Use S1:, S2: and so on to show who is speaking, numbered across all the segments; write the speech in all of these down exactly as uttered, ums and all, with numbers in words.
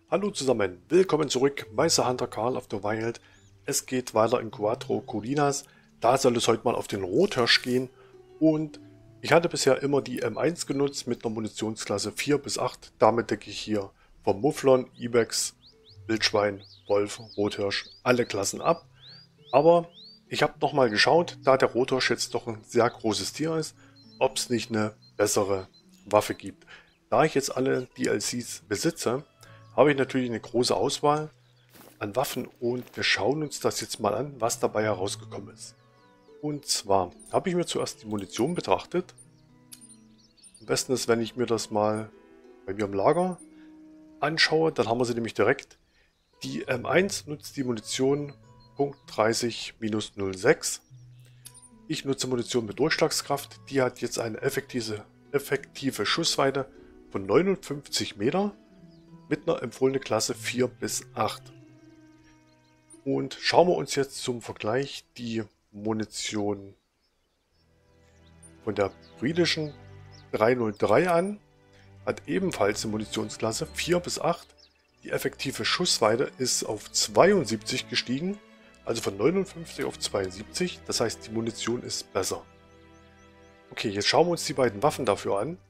S1: Hallo zusammen, willkommen zurück, Meister Hunter Karl of the Wild. Es geht weiter in Cuatro Colinas. Da soll es heute mal auf den Rothirsch gehen. Und ich hatte bisher immer die M eins genutzt mit einer Munitionsklasse vier bis acht. Damit decke ich hier vom Mufflon, Ibex, Wildschwein, Wolf, Rothirsch alle Klassen ab. Aber ich habe nochmal geschaut, da der Rothirsch jetzt doch ein sehr großes Tier ist, ob es nicht eine bessere Waffe gibt. Da ich jetzt alle D L Cs besitze, habe ich natürlich eine große Auswahl an Waffen und wir schauen uns das jetzt mal an, was dabei herausgekommen ist. Und zwar habe ich mir zuerst die Munition betrachtet. Am besten ist, wenn ich mir das mal bei mir im Lager anschaue, dann haben wir sie nämlich direkt. Die M eins nutzt die Munition Punkt dreißig null sechs. Ich nutze Munition mit Durchschlagskraft. Die hat jetzt eine effektive, effektive Schussweite von neunundfünfzig Meter mit einer empfohlenen Klasse vier bis acht. Und schauen wir uns jetzt zum Vergleich die Munition von der britischen dreihundertdrei an. Hat ebenfalls eine Munitionsklasse vier bis acht. Die effektive Schussweite ist auf zweiundsiebzig gestiegen, also von neunundfünfzig auf zweiundsiebzig. Das heißt, die Munition ist besser. Okay, jetzt schauen wir uns die beiden Waffen dafür an.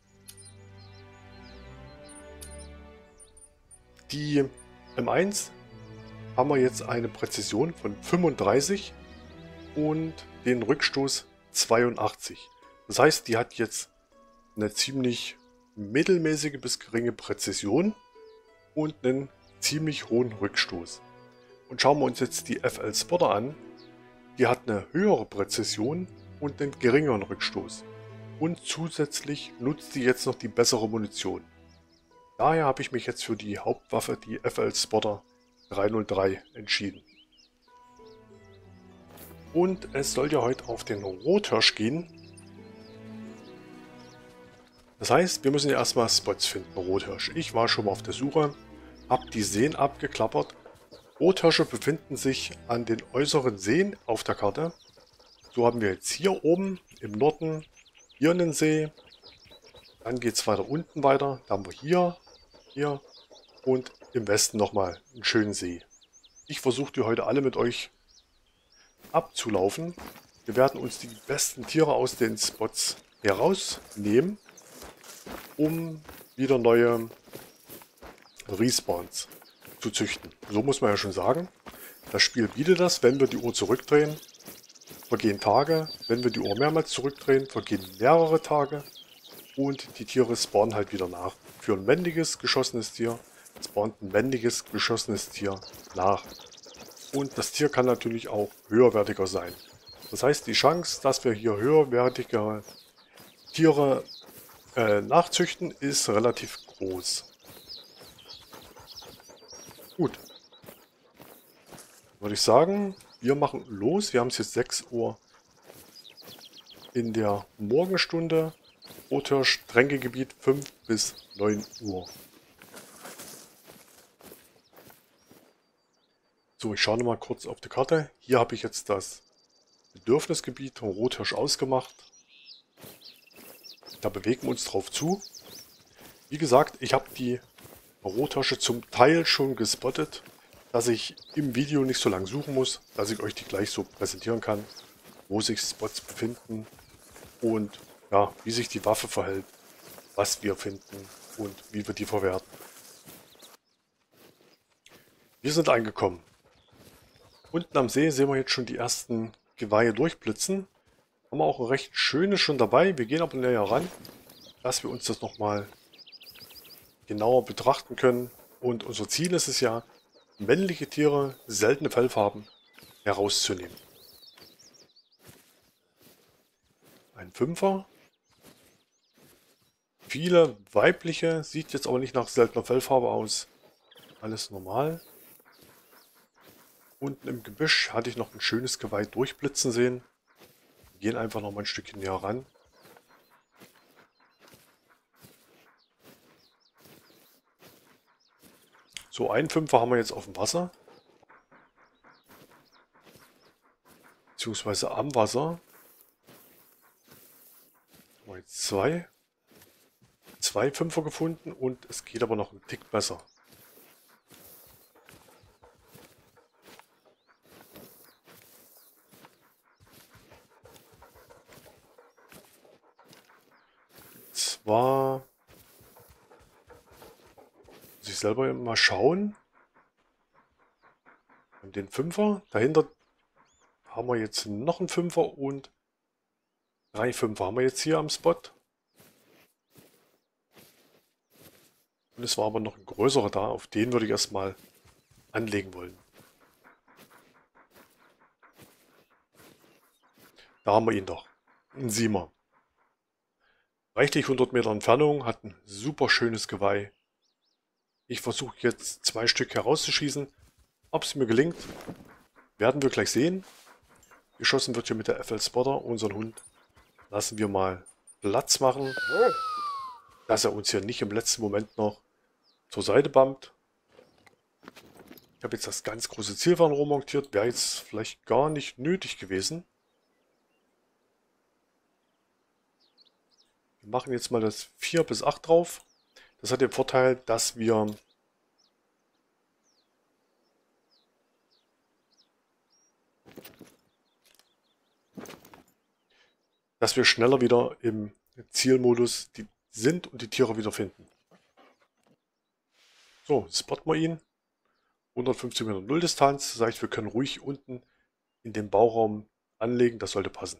S1: Die M eins haben wir jetzt eine Präzision von fünfunddreißig und den Rückstoß zweiundachtzig. Das heißt, die hat jetzt eine ziemlich mittelmäßige bis geringe Präzision und einen ziemlich hohen Rückstoß. Und schauen wir uns jetzt die F L Spotter an. Die hat eine höhere Präzision und einen geringeren Rückstoß. Und zusätzlich nutzt die jetzt noch die bessere Munition. Daher habe ich mich jetzt für die Hauptwaffe, die F L Spotter dreihundertdrei, entschieden. Und es soll ja heute auf den Rothirsch gehen. Das heißt, wir müssen ja erstmal Spots finden, Rothirsch. Ich war schon mal auf der Suche, habe die Seen abgeklappert. Rothirsche befinden sich an den äußeren Seen auf der Karte. So haben wir jetzt hier oben im Norden hier einen See. Dann geht es weiter unten weiter. Da haben wir hier, hier und im Westen nochmal einen schönen See. Ich versuche die heute alle mit euch abzulaufen. Wir werden uns die besten Tiere aus den Spots herausnehmen, um wieder neue Respawns zu züchten. So muss man ja schon sagen. Das Spiel bietet das, wenn wir die Uhr zurückdrehen, vergehen Tage. Wenn wir die Uhr mehrmals zurückdrehen, vergehen mehrere Tage. Und die Tiere spawnen halt wieder nach. Für ein männliches geschossenes Tier spawnt ein männliches geschossenes Tier nach. Und das Tier kann natürlich auch höherwertiger sein. Das heißt, die Chance, dass wir hier höherwertige Tiere äh, nachzüchten, ist relativ groß. Gut. Würde ich sagen, wir machen los. Wir haben es jetzt sechs Uhr in der Morgenstunde. Rothirsch, Tränkegebiet fünf bis neun Uhr. So, ich schaue mal kurz auf die Karte. Hier habe ich jetzt das Bedürfnisgebiet vom Rothirsch ausgemacht. Da bewegen wir uns drauf zu. Wie gesagt, ich habe die Rothirsche zum Teil schon gespottet, dass ich im Video nicht so lange suchen muss, dass ich euch die gleich so präsentieren kann, wo sich Spots befinden und ja, wie sich die Waffe verhält, was wir finden und wie wir die verwerten. Wir sind angekommen. Unten am See sehen wir jetzt schon die ersten Geweihe durchblitzen. Haben wir auch ein recht schönes schon dabei. Wir gehen aber näher ran, dass wir uns das nochmal genauer betrachten können. Und unser Ziel ist es ja, männliche Tiere, seltene Fellfarben herauszunehmen. Ein Fünfer. Viele weibliche, sieht jetzt aber nicht nach seltener Fellfarbe aus. Alles normal. Unten im Gebüsch hatte ich noch ein schönes Geweih durchblitzen sehen. Wir gehen einfach noch mal ein Stückchen näher ran. So, einen Fünfer haben wir jetzt auf dem Wasser. Beziehungsweise am Wasser. Haben wir jetzt zwei. Zwei Fünfer gefunden und es geht aber noch einen Tick besser. zwar muss ich selber mal schauen. Und den Fünfer, dahinter haben wir jetzt noch einen Fünfer und drei Fünfer haben wir jetzt hier am Spot. Und es war aber noch ein größerer da, auf den würde ich erstmal anlegen wollen. Da haben wir ihn doch. Ein Siemer. Reichlich hundert Meter Entfernung, hat ein super schönes Geweih. Ich versuche jetzt zwei Stück herauszuschießen. Ob es mir gelingt, werden wir gleich sehen. Geschossen wird hier mit der F L Spotter. Unseren Hund lassen wir mal Platz machen, dass er uns hier nicht im letzten Moment noch zur Seite bammt. Ich habe jetzt das ganz große Zielfernrohr montiert. Wäre jetzt vielleicht gar nicht nötig gewesen. Wir machen jetzt mal das vier bis acht drauf. Das hat den Vorteil, dass wir dass wir schneller wieder im Zielmodus die sind und die Tiere wieder finden. So, spotten wir ihn. hundertfünfzig Meter Nulldistanz. Das heißt, wir können ruhig unten in den Bauraum anlegen. Das sollte passen.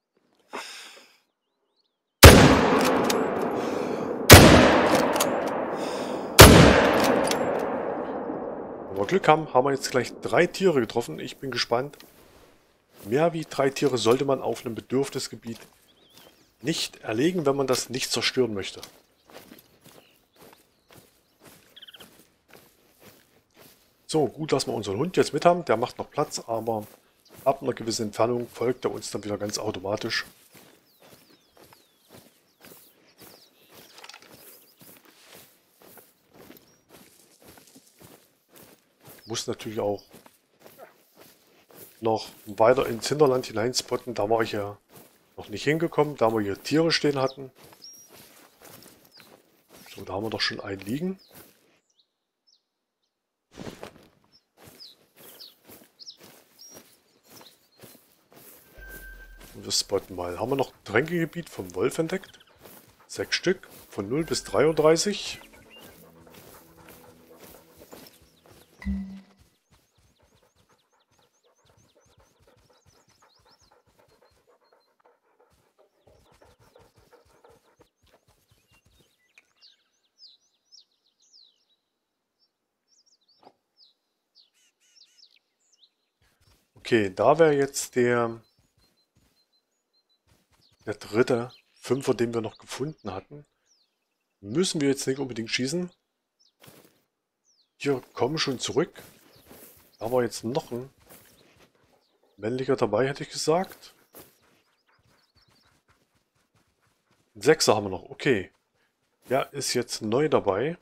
S1: Wenn wir Glück haben, haben wir jetzt gleich drei Tiere getroffen. Ich bin gespannt. Mehr wie drei Tiere sollte man auf einem Bedürfnisgebiet nicht erlegen, wenn man das nicht zerstören möchte. So, gut, dass wir unseren Hund jetzt mit haben. Der macht noch Platz, aber ab einer gewissen Entfernung folgt er uns dann wieder ganz automatisch. Ich muss natürlich auch noch weiter ins Hinterland hinein spotten. Da war ich ja noch nicht hingekommen, da wir hier Tiere stehen hatten. So, da haben wir doch schon einen liegen. Und wir spotten mal. Haben wir noch ein Tränkegebiet vom Wolf entdeckt? Sechs Stück, von null bis dreiunddreißig. Okay, da wäre jetzt der, der dritte Fünfer, den wir noch gefunden hatten. Müssen wir jetzt nicht unbedingt schießen. Hier kommen schon zurück. Da war jetzt noch ein männlicher dabei, hätte ich gesagt. Ein Sechser haben wir noch, okay. Der ist jetzt neu dabei.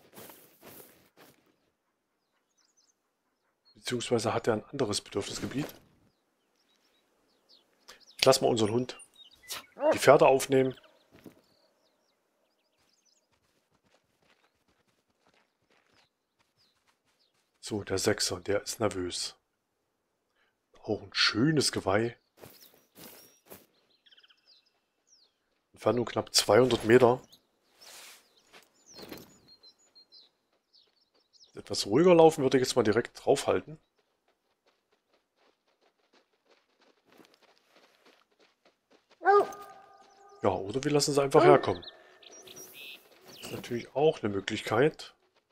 S1: Beziehungsweise hat er ein anderes Bedürfnisgebiet. Ich lasse mal unseren Hund die Pferde aufnehmen. So, der Sechser, der ist nervös. Auch ein schönes Geweih. Entfernung knapp zweihundert Meter. Etwas ruhiger laufen würde ich jetzt mal direkt draufhalten. Ja, oder wir lassen sie einfach herkommen. Das ist natürlich auch eine Möglichkeit.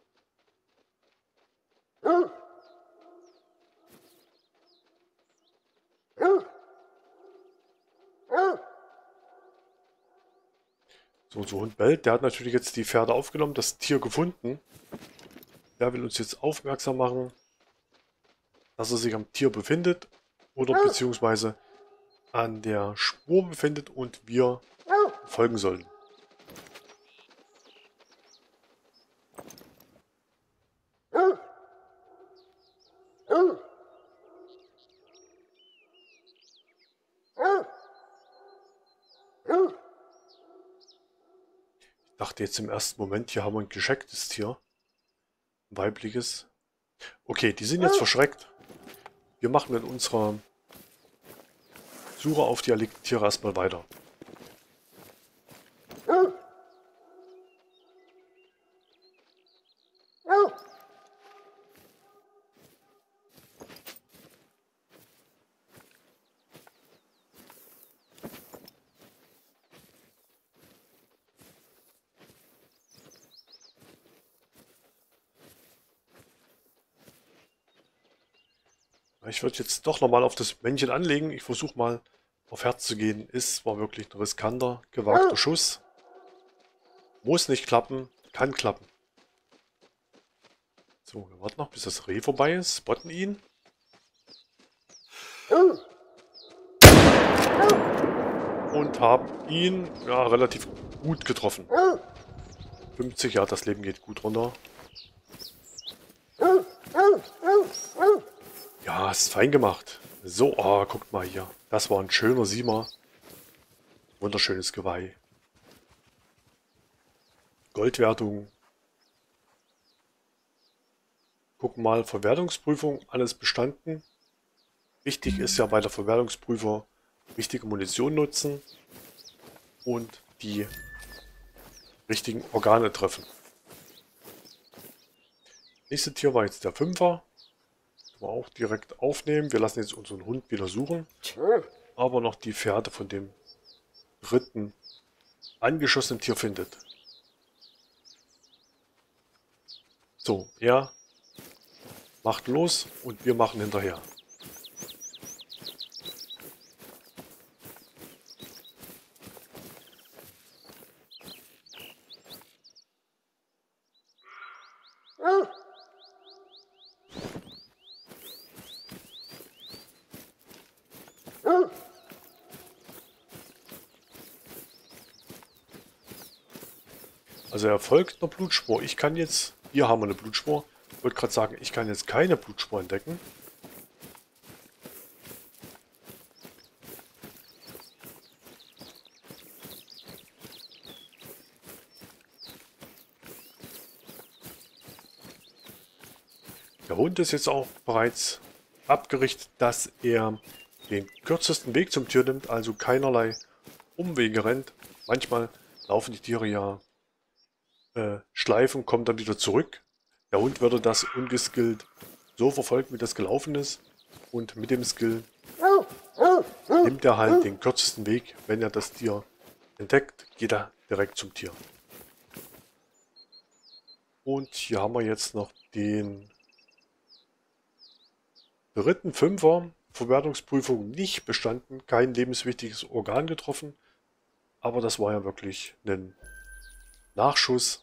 S1: So, so Hund bellt. Der hat natürlich jetzt die Pferde aufgenommen, das Tier gefunden. Der will uns jetzt aufmerksam machen, dass er sich am Tier befindet oder beziehungsweise an der Spur befindet und wir folgen sollen. Ich dachte jetzt im ersten Moment, hier haben wir ein geschecktes Tier. Ein weibliches. Okay, die sind jetzt verschreckt. Wir machen mit unserer Suche auf die erlegten Tiere erstmal weiter. Ich würde jetzt doch nochmal auf das Männchen anlegen. Ich versuche mal auf Herz zu gehen. Ist war wirklich ein riskanter, gewagter Schuss. Muss nicht klappen, kann klappen. So, wir warten noch, bis das Reh vorbei ist. Spotten ihn. Und haben ihn ja, relativ gut getroffen. fünfzig, ja, das Leben geht gut runter. Ja, ist fein gemacht. So, oh, guckt mal hier. Das war ein schöner Siemer. Wunderschönes Geweih. Goldwertung. Gucken mal, Verwertungsprüfung, alles bestanden. Wichtig ist ja bei der Verwertungsprüfer richtige Munition nutzen und die richtigen Organe treffen. Nächste Tier war jetzt der Fünfer. Können wir auch direkt aufnehmen. Wir lassen jetzt unseren Hund wieder suchen. Aber noch die Fährte von dem dritten angeschossenen Tier findet. So, er macht los und wir machen hinterher. Also er folgt einer Blutspur. Ich kann jetzt, hier haben wir eine Blutspur. Ich wollte gerade sagen, ich kann jetzt keine Blutspur entdecken. Der Hund ist jetzt auch bereits abgerichtet, dass er den kürzesten Weg zum Tier nimmt, also keinerlei Umwege rennt. Manchmal laufen die Tiere ja äh, Schleifen, kommen dann wieder zurück. Der Hund würde das ungeskillt so verfolgen, wie das gelaufen ist. Und mit dem Skill nimmt er halt den kürzesten Weg. Wenn er das Tier entdeckt, geht er direkt zum Tier. Und hier haben wir jetzt noch den dritten Fünfer. Verwertungsprüfung nicht bestanden, kein lebenswichtiges Organ getroffen. Aber das war ja wirklich ein Nachschuss,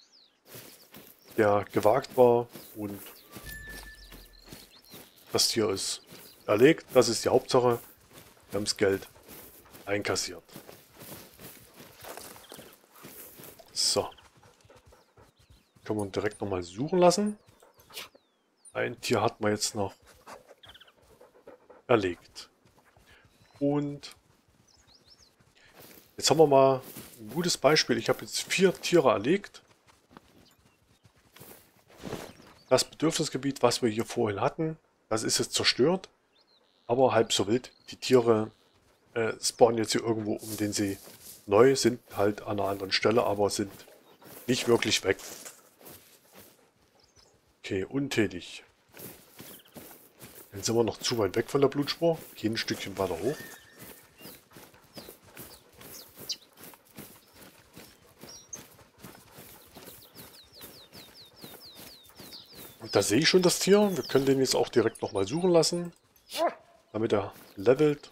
S1: der gewagt war, und das Tier ist erlegt. Das ist die Hauptsache. Wir haben das Geld einkassiert. So. Können wir direkt nochmal suchen lassen. Ein Tier hat man jetzt noch erlegt. Und jetzt haben wir mal ein gutes Beispiel. Ich habe jetzt vier Tiere erlegt. Das Bedürfnisgebiet, was wir hier vorhin hatten, das ist jetzt zerstört. Aber halb so wild. Die Tiere äh, spawnen jetzt hier irgendwo um den See neu, sind halt an einer anderen Stelle, aber sind nicht wirklich weg. Okay, untätig. Dann sind wir noch zu weit weg von der Blutspur. Gehen ein Stückchen weiter hoch. Und da sehe ich schon das Tier. Wir können den jetzt auch direkt nochmal suchen lassen, damit er levelt.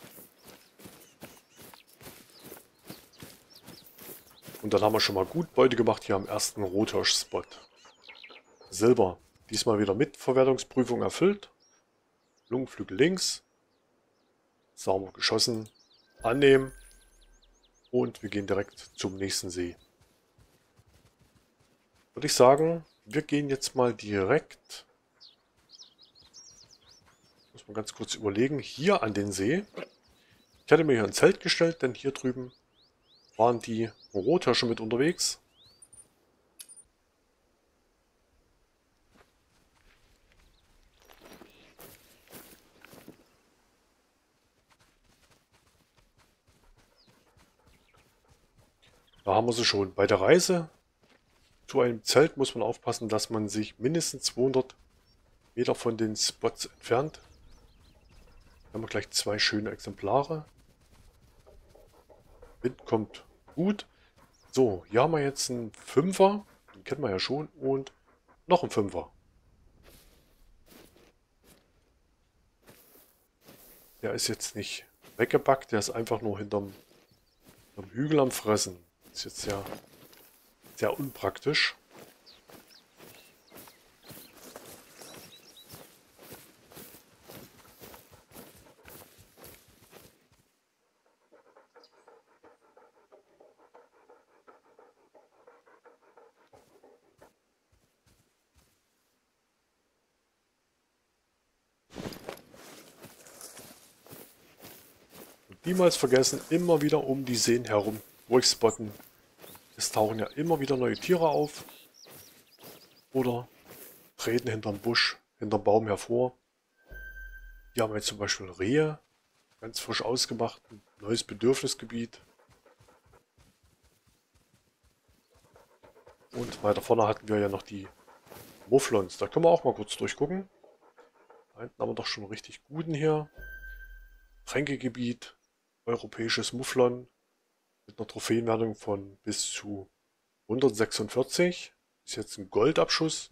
S1: Und dann haben wir schon mal gut Beute gemacht hier am ersten Rothirsch-Spot. Silber. Diesmal wieder mit Verwertungsprüfung erfüllt. Lungenflügel links. Sauber geschossen. Annehmen. Und wir gehen direkt zum nächsten See. Würde ich sagen, wir gehen jetzt mal direkt, muss man ganz kurz überlegen, hier an den See. Ich hatte mir hier ein Zelt gestellt, denn hier drüben waren die Rothirsche mit unterwegs. Da haben wir sie schon. Bei der Reise so einem Zelt muss man aufpassen, dass man sich mindestens zweihundert Meter von den Spots entfernt. Da haben wir gleich zwei schöne Exemplare. Wind kommt gut. So, hier haben wir jetzt einen Fünfer. Den kennen wir ja schon. Und noch einen Fünfer. Der ist jetzt nicht weggebackt. Der ist einfach nur hinterm, hinterm Hügel am Fressen. Ist jetzt sehr, sehr unpraktisch. Niemals vergessen, immer wieder um die Seen herum durchspotten. Es tauchen ja immer wieder neue Tiere auf. Oder treten hinterm Busch, hinterm Baum hervor. Hier haben wir jetzt zum Beispiel Rehe. Ganz frisch ausgemacht. Ein neues Bedürfnisgebiet. Und weiter vorne hatten wir ja noch die Mufflons. Da können wir auch mal kurz durchgucken. Da hinten haben wir doch schon einen richtig guten hier. Tränkegebiet. Europäisches Mufflon mit einer Trophäenwertung von bis zu hundertsechsundvierzig. Ist jetzt ein Goldabschuss.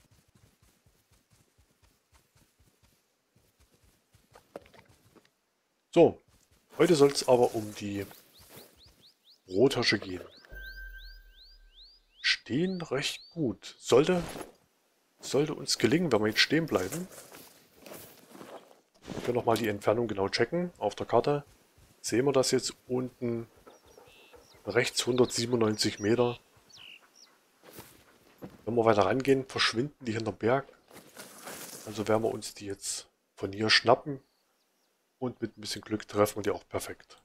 S1: So, heute soll es aber um die Rothirsche gehen. Stehen recht gut. Sollte, sollte uns gelingen, wenn wir jetzt stehen bleiben. Wir können nochmal die Entfernung genau checken auf der Karte. Sehen wir das jetzt unten rechts hundertsiebenundneunzig Meter. Wenn wir weiter rangehen, verschwinden die hinterm Berg. Also werden wir uns die jetzt von hier schnappen und mit ein bisschen Glück treffen wir die auch perfekt.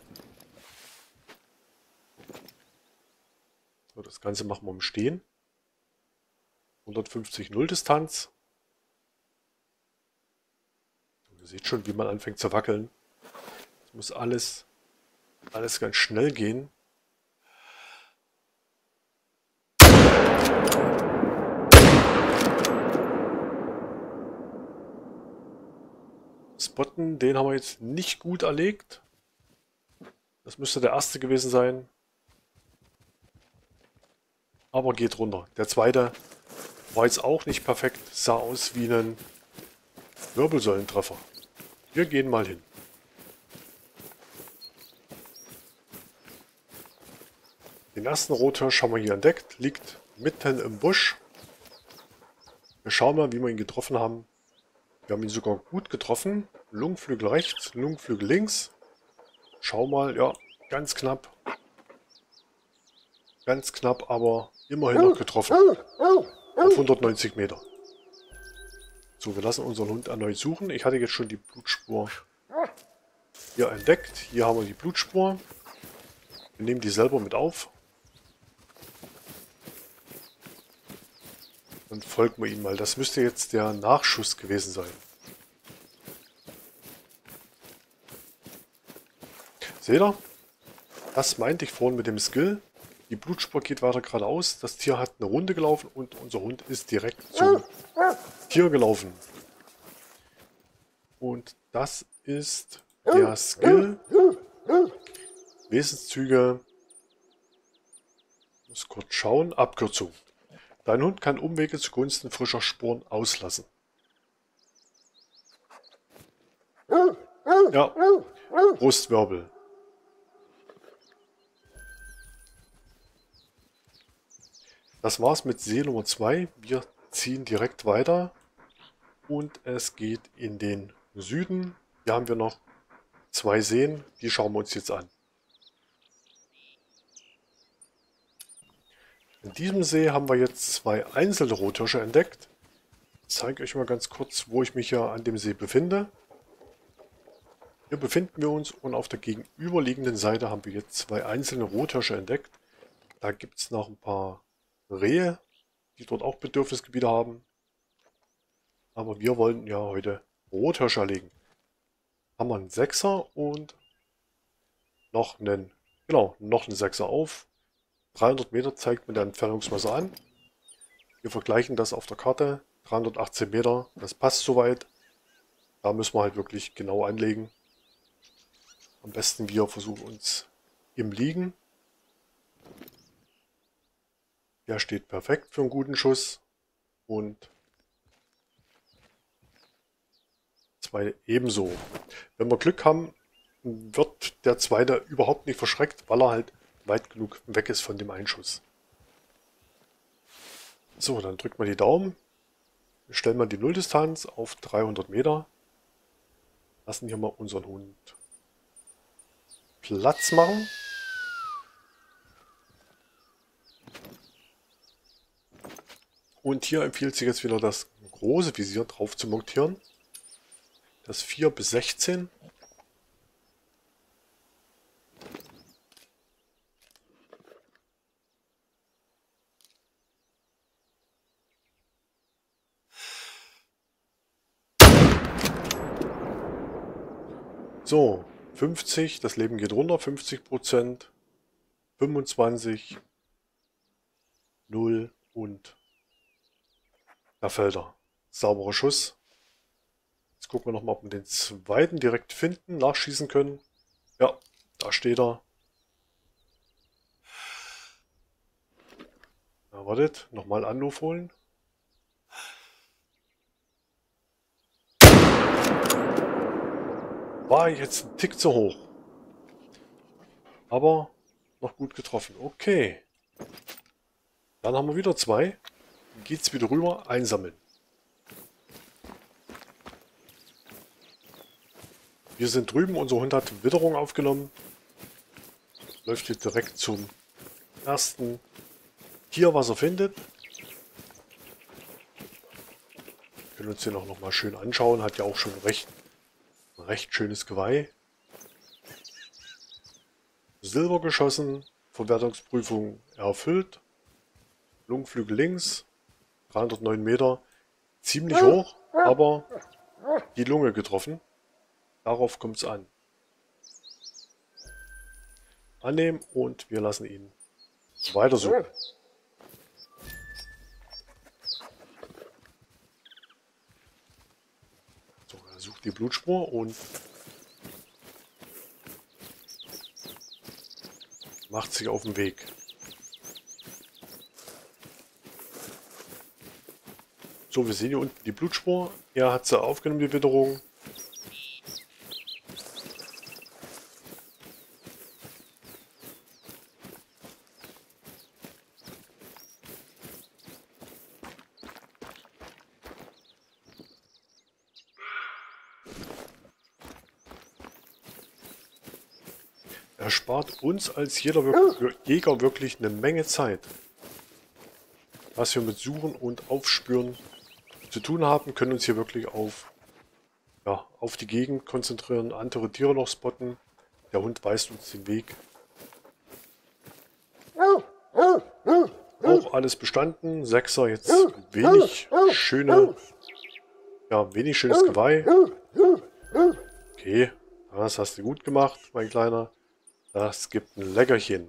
S1: So, das Ganze machen wir im Stehen. hundertfünfzig Null Distanz. Ihr seht schon, wie man anfängt zu wackeln. Muss alles, alles ganz schnell gehen. Spotten, den haben wir jetzt nicht gut erlegt. Das müsste der erste gewesen sein. Aber geht runter. Der zweite war jetzt auch nicht perfekt. Sah aus wie ein Wirbelsäulentreffer. Wir gehen mal hin. Den ersten Rothirsch haben wir hier entdeckt, liegt mitten im Busch. Wir schauen mal, wie wir ihn getroffen haben. Wir haben ihn sogar gut getroffen. Lungenflügel rechts, Lungenflügel links. Schau mal, ja, ganz knapp. Ganz knapp, aber immerhin noch getroffen. Auf hundertneunzig Meter. So, wir lassen unseren Hund erneut suchen. Ich hatte jetzt schon die Blutspur hier entdeckt. Hier haben wir die Blutspur. Wir nehmen die selber mit auf. Dann folgen wir ihm mal. Das müsste jetzt der Nachschuss gewesen sein. Seht ihr? Das meinte ich vorhin mit dem Skill. Die Blutspur geht weiter geradeaus. Das Tier hat eine Runde gelaufen und unser Hund ist direkt zum Tier gelaufen. Und das ist der Skill. Wesenszüge. Ich muss kurz schauen. Abkürzung. Dein Hund kann Umwege zugunsten frischer Spuren auslassen. Ja, Brustwirbel. Das war's mit See Nummer zwei. Wir ziehen direkt weiter und es geht in den Süden. Hier haben wir noch zwei Seen, die schauen wir uns jetzt an. In diesem See haben wir jetzt zwei einzelne Rothirsche entdeckt. Ich zeige euch mal ganz kurz, wo ich mich ja an dem See befinde. Hier befinden wir uns und auf der gegenüberliegenden Seite haben wir jetzt zwei einzelne Rothirsche entdeckt. Da gibt es noch ein paar Rehe, die dort auch Bedürfnisgebiete haben. Aber wir wollen ja heute Rothirsche erlegen. Haben wir einen Sechser und noch einen, genau, noch einen Sechser auf. dreihundert Meter zeigt mir der Entfernungsmesser an. Wir vergleichen das auf der Karte. dreihundertachtzehn Meter, das passt soweit. Da müssen wir halt wirklich genau anlegen. Am besten wir versuchen uns im Liegen. Der steht perfekt für einen guten Schuss. Und zwei ebenso. Wenn wir Glück haben, wird der zweite überhaupt nicht verschreckt, weil er halt weit genug weg ist von dem Einschuss. So, dann drückt man die Daumen. Stellen wir die Nulldistanz auf dreihundert Meter. Lassen hier mal unseren Hund Platz machen. Und hier empfiehlt sich jetzt wieder das große Visier drauf zu montieren. Das vier bis sechzehn. So, fünfzig, das Leben geht runter, fünfzig Prozent, fünfundzwanzig, null und da fällt er. Sauberer Schuss. Jetzt gucken wir nochmal, ob wir den zweiten direkt finden, nachschießen können. Ja, da steht er. Na, wartet, nochmal Anruf holen. War jetzt ein Tick zu hoch. Aber noch gut getroffen. Okay. Dann haben wir wieder zwei. Dann geht es wieder rüber. Einsammeln. Wir sind drüben. Unser Hund hat Witterung aufgenommen. Läuft jetzt direkt zum ersten Tier, was er findet. Wir können uns den auch noch mal schön anschauen. Hat ja auch schon recht, ein recht schönes Geweih. Silber geschossen. Verwertungsprüfung erfüllt. Lungenflügel links. dreihundertneun Meter. Ziemlich hoch, aber die Lunge getroffen. Darauf kommt es an. Annehmen und wir lassen ihn weitersuchen. So, er sucht die Blutspur und macht sich auf den Weg. So, wir sehen hier unten die Blutspur. Er hat sie aufgenommen, die Witterung. Er spart uns als jeder wir Jäger wirklich eine Menge Zeit. Was wir mit Suchen und Aufspüren zu tun haben, können uns hier wirklich auf, ja, auf die Gegend konzentrieren, andere Tiere noch spotten. Der Hund weist uns den Weg. Auch alles bestanden. Sechser jetzt wenig schöne, ja, wenig schönes Geweih. Okay, das hast du gut gemacht, mein Kleiner. Das gibt ein Leckerchen.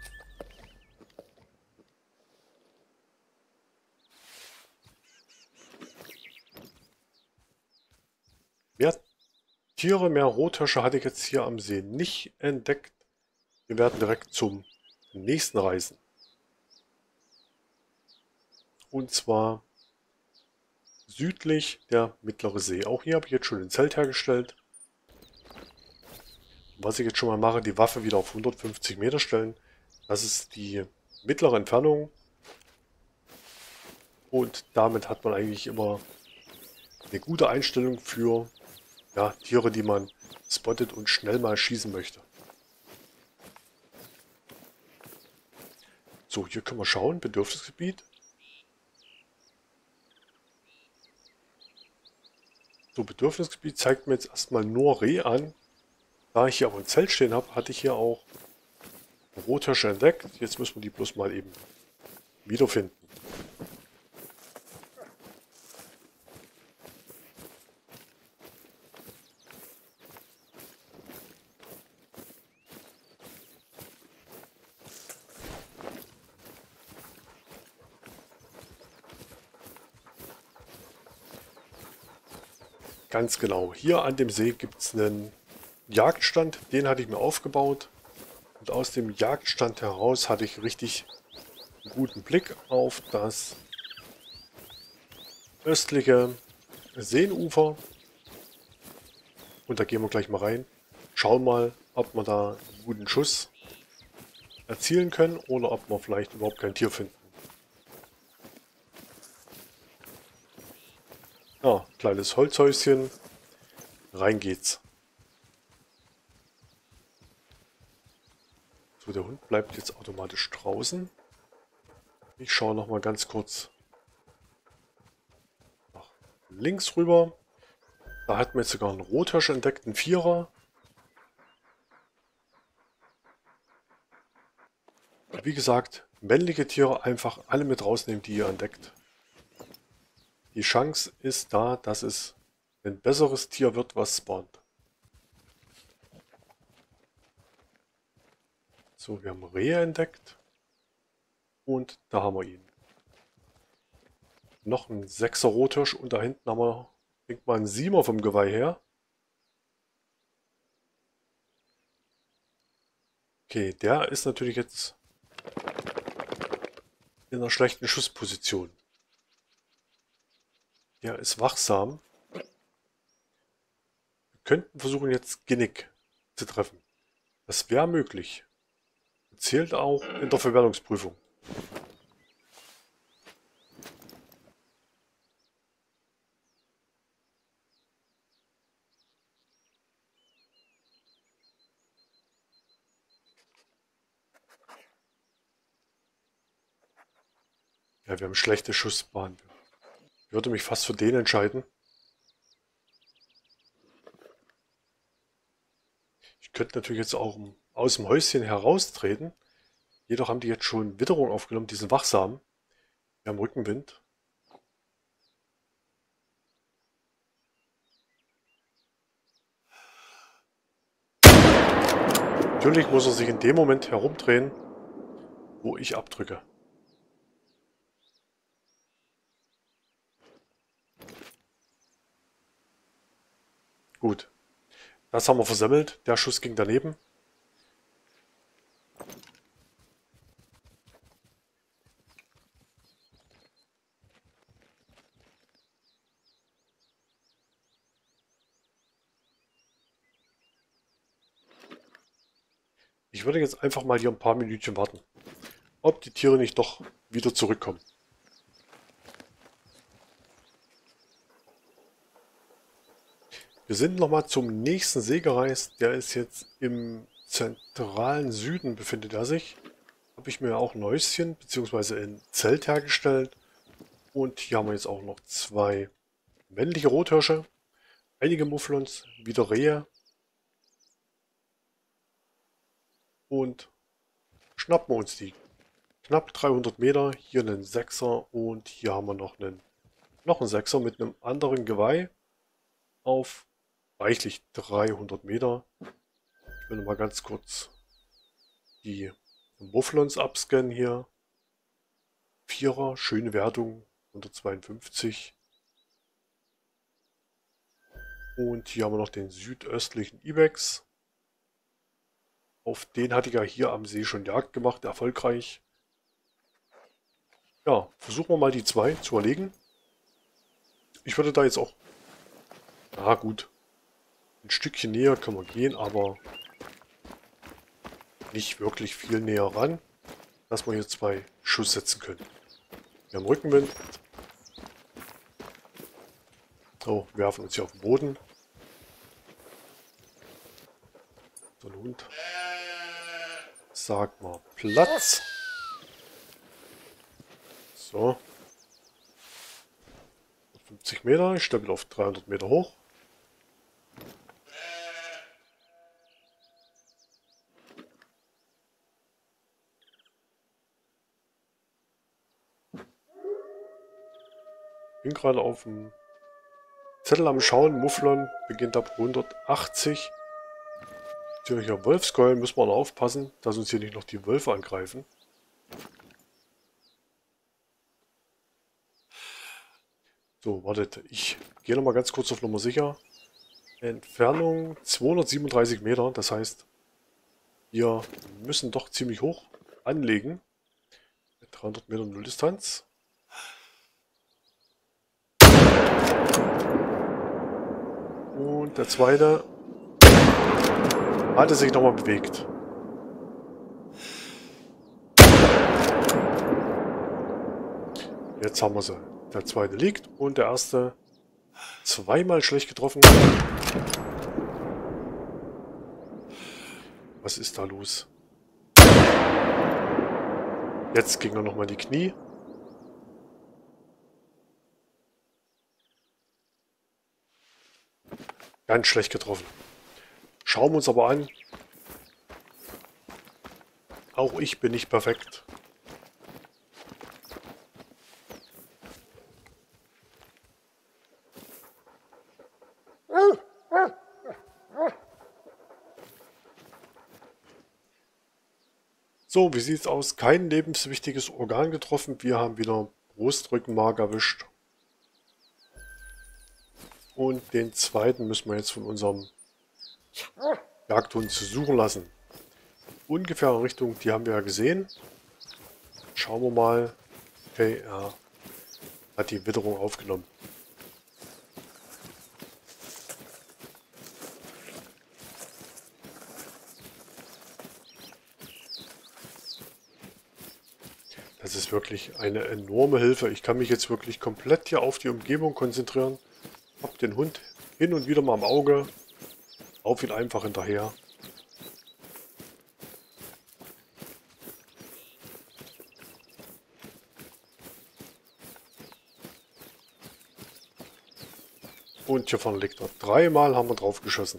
S1: Mehr Tiere, mehr Rothirsche hatte ich jetzt hier am See nicht entdeckt. Wir werden direkt zum nächsten reisen. Und zwar südlich der Mittlere See. Auch hier habe ich jetzt schon ein Zelt hergestellt. Was ich jetzt schon mal mache, die Waffe wieder auf hundertfünfzig Meter stellen. Das ist die mittlere Entfernung. Und damit hat man eigentlich immer eine gute Einstellung für, ja, Tiere, die man spottet und schnell mal schießen möchte. So, hier können wir schauen. Bedürfnisgebiet. So, Bedürfnisgebiet zeigt mir jetzt erstmal nur Reh an. Da ich hier aber ein Zelt stehen habe, hatte ich hier auch Rothirsche entdeckt. Jetzt müssen wir die bloß mal eben wiederfinden. Ganz genau. Hier an dem See gibt es einen Jagdstand, den hatte ich mir aufgebaut. Und aus dem Jagdstand heraus hatte ich richtig einen guten Blick auf das östliche Seenufer. Und da gehen wir gleich mal rein. Schauen mal, ob wir da einen guten Schuss erzielen können oder ob wir vielleicht überhaupt kein Tier finden. Ja, kleines Holzhäuschen. Rein geht's. So, der Hund bleibt jetzt automatisch draußen. Ich schaue noch mal ganz kurz nach links rüber. Da hat man jetzt sogar einen Rothirsch entdeckt, einen Vierer. Wie gesagt, männliche Tiere einfach alle mit rausnehmen, die ihr entdeckt. Die Chance ist da, dass es ein besseres Tier wird, was spawnt. So, wir haben Rehe entdeckt. Und da haben wir ihn. Noch ein sechser Rothirsch und da hinten haben wir, denke mal, einen Siemer vom Geweih her. Okay, der ist natürlich jetzt in einer schlechten Schussposition. Der ist wachsam. Wir könnten versuchen, jetzt Genick zu treffen. Das wäre möglich. Zählt auch in der Verwertungsprüfung. Ja, wir haben schlechte Schussbahn. Ich würde mich fast für den entscheiden. Ich könnte natürlich jetzt auch aus dem Häuschen heraustreten. Jedoch haben die jetzt schon Witterung aufgenommen, die sind wachsam. Wir haben Rückenwind. Natürlich muss er sich in dem Moment herumdrehen, wo ich abdrücke. Gut. Das haben wir versemmelt. Der Schuss ging daneben. Ich würde jetzt einfach mal hier ein paar Minütchen warten, ob die Tiere nicht doch wieder zurückkommen. Wir sind nochmal zum nächsten See gereist. Der ist jetzt im zentralen Süden, befindet er sich. Habe ich mir auch ein Häuschen bzw. ein Zelt hergestellt. Und hier haben wir jetzt auch noch zwei männliche Rothirsche, einige Mufflons, wieder Rehe. Und schnappen wir uns die. Knapp dreihundert Meter, hier einen Sechser und hier haben wir noch einen, noch einen Sechser mit einem anderen Geweih auf reichlich dreihundert Meter. Ich will noch mal ganz kurz die Mufflons abscannen hier. Vierer, schöne Wertung, hundertzweiundfünfzig. Und hier haben wir noch den südöstlichen Ibex. Auf den hatte ich ja hier am See schon Jagd gemacht, erfolgreich. Ja, versuchen wir mal die zwei zu erlegen. Ich würde da jetzt auch... Na gut, ein Stückchen näher können wir gehen, aber nicht wirklich viel näher ran, dass wir hier zwei Schuss setzen können. Wir haben Rückenwind. So, werfen uns hier auf den Boden. So ein Hund. Sag mal Platz. So. fünfzig Meter, ich stelle wieder auf dreihundert Meter hoch. Bin gerade auf dem Zettel am Schauen. Mufflon beginnt ab hundertachtzig. Hier Wolfskeulen, müssen wir noch aufpassen, dass uns hier nicht noch die Wölfe angreifen. So, wartet, ich gehe nochmal ganz kurz auf Nummer sicher. Entfernung zweihundertsiebenunddreißig Meter, das heißt, wir müssen doch ziemlich hoch anlegen. Mit dreihundert Meter Nulldistanz. Und der zweite hatte sich nochmal bewegt. Jetzt haben wir sie. Der zweite liegt und der erste zweimal schlecht getroffen. Was ist da los? Jetzt ging er nochmal die Knie. Ganz schlecht getroffen. Schauen wir uns aber an. Auch ich bin nicht perfekt. So, wie sieht's aus? Kein lebenswichtiges Organ getroffen. Wir haben wieder Brustrückenmark erwischt. Und den zweiten müssen wir jetzt von unserem Jagdhund suchen lassen. Ungefähre Richtung, die haben wir ja gesehen. Schauen wir mal. Okay, er hat die Witterung aufgenommen. Das ist wirklich eine enorme Hilfe. Ich kann mich jetzt wirklich komplett hier auf die Umgebung konzentrieren. Hab den Hund hin und wieder mal im Auge. Lauf ihn einfach hinterher. Und hier vorne liegt er. Dreimal haben wir drauf geschossen.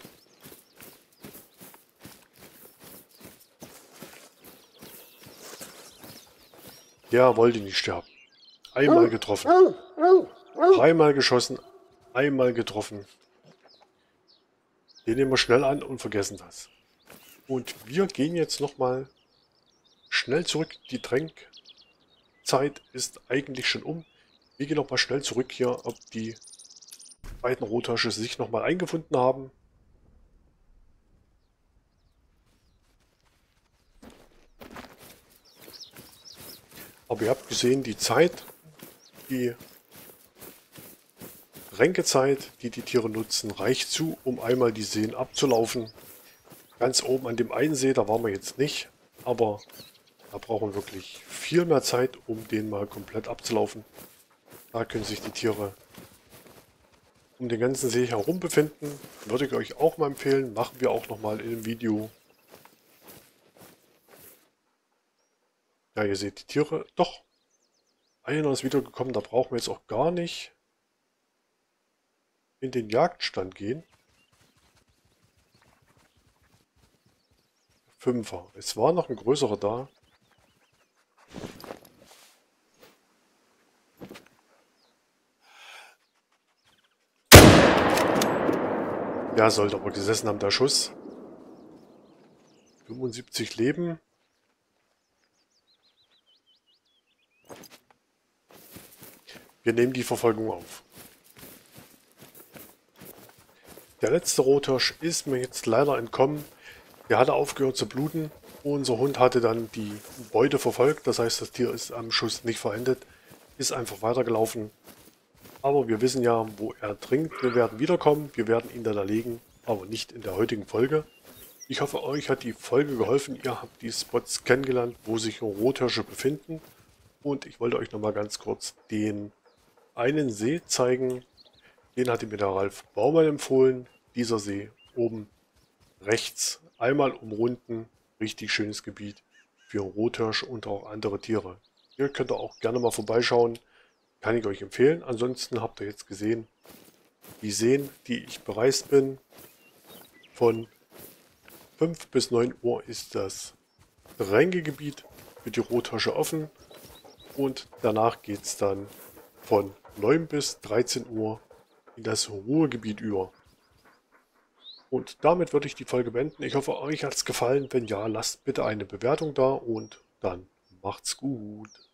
S1: Der wollte nicht sterben. Einmal getroffen. Dreimal geschossen. Einmal getroffen. Den nehmen wir schnell an und vergessen das. Und wir gehen jetzt nochmal schnell zurück. Die Tränkzeit ist eigentlich schon um. Wir gehen nochmal schnell zurück hier, ob die beiden Rothirsche sich nochmal eingefunden haben. Aber ihr habt gesehen, die Zeit, die Ränkezeit, die die Tiere nutzen, reicht zu, um einmal die Seen abzulaufen. Ganz oben an dem einen See, da waren wir jetzt nicht, aber da brauchen wir wirklich viel mehr Zeit, um den mal komplett abzulaufen. Da können sich die Tiere um den ganzen See herum befinden. Würde ich euch auch mal empfehlen, machen wir auch nochmal in einem Video. Ja, ihr seht die Tiere. Doch, einer ist wiedergekommen, da brauchen wir jetzt auch gar nicht in den Jagdstand gehen. Fünfer. Es war noch ein größerer da. Ja, sollte aber gesessen haben, der Schuss. fünfundsiebzig Leben. Wir nehmen die Verfolgung auf. Der letzte Rothirsch ist mir jetzt leider entkommen. Der hatte aufgehört zu bluten. Unser Hund hatte dann die Beute verfolgt. Das heißt, das Tier ist am Schuss nicht verendet. Ist einfach weitergelaufen. Aber wir wissen ja, wo er trinkt. Wir werden wiederkommen. Wir werden ihn dann erlegen. Aber nicht in der heutigen Folge. Ich hoffe, euch hat die Folge geholfen. Ihr habt die Spots kennengelernt, wo sich Rothirsche befinden. Und ich wollte euch nochmal ganz kurz den einen See zeigen. Den hatte mir der Ralf Baumann empfohlen. Dieser See oben rechts einmal umrunden. Richtig schönes Gebiet für Rothirsch und auch andere Tiere. Ihr könnt auch gerne mal vorbeischauen. Kann ich euch empfehlen. Ansonsten habt ihr jetzt gesehen, die Seen, die ich bereist bin. Von fünf bis neun Uhr ist das Ränkegebiet für die Rothirsche offen. Und danach geht es dann von neun bis dreizehn Uhr in das Ruhegebiet über. Und damit würde ich die Folge beenden. Ich hoffe, euch hat es gefallen. Wenn ja, lasst bitte eine Bewertung da und dann macht's gut.